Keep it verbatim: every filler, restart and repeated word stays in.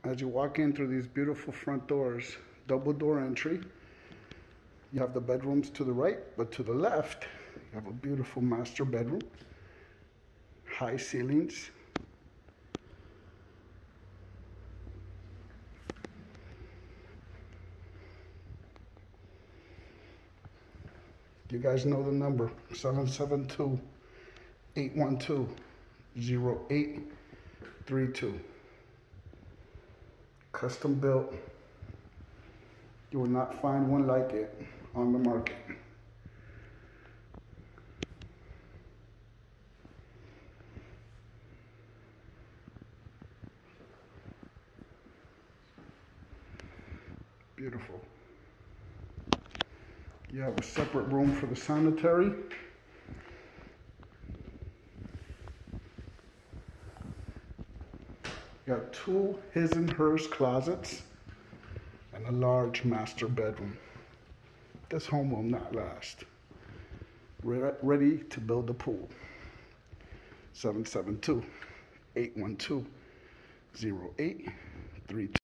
As you walk in through these beautiful front doors, double door entry, you have the bedrooms to the right, but to the left, you have a beautiful master bedroom, high ceilings. You guys know the number, seven seven two, eight one two, zero eight three two. Custom built. You will not find one like it on the market. Beautiful. You have a separate room for the sanitary. You got two his and hers closets and a large master bedroom. This home will not last. We're ready to build a pool. seven seven two, eight one two, zero eight three two.